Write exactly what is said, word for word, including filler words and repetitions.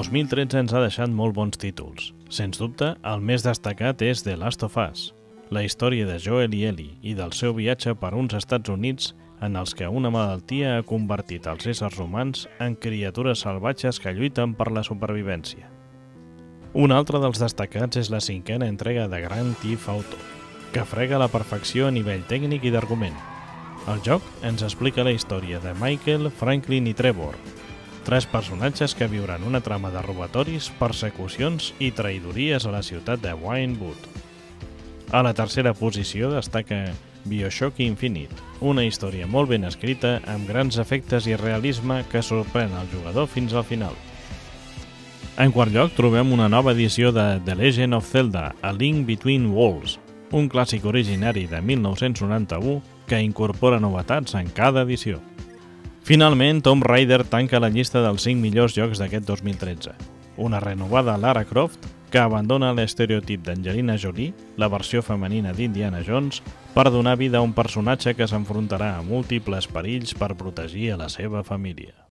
dos mil tretze ens ha deixat molt bons títols. Sens dubte, el més destacat és The Last of Us, la història de Joel i Ellie i del seu viatge per uns Estats Units en els que una malaltia ha convertit els éssers humans en criatures salvatges que lluiten per la supervivència. Un altre dels destacats és la cinquena entrega de Grand Theft Auto, que frega la perfecció a nivell tècnic i d'argument. El joc ens explica la història de Michael, Franklin i Trevor, tres personatges que viuran una trama de robatoris, persecucions i traïdories a la ciutat de Winewood. A la tercera posició destaca BioShock Infinite, una història molt ben escrita amb grans efectes i realisme que sorprèn el jugador fins al final. En quart lloc trobem una nova edició de The Legend of Zelda, A Link Between Worlds, un clàssic originari de mil nou-cents noranta-u que incorpora novetats en cada edició. Finalment, Tomb Raider tanca la llista dels cinc millors jocs d'aquest dos mil tretze. Una renovada Lara Croft que abandona l'estereotip d'Angelina Jolie, la versió femenina d'Indiana Jones, per donar vida a un personatge que s'enfrontarà a múltiples perills per protegir a la seva família.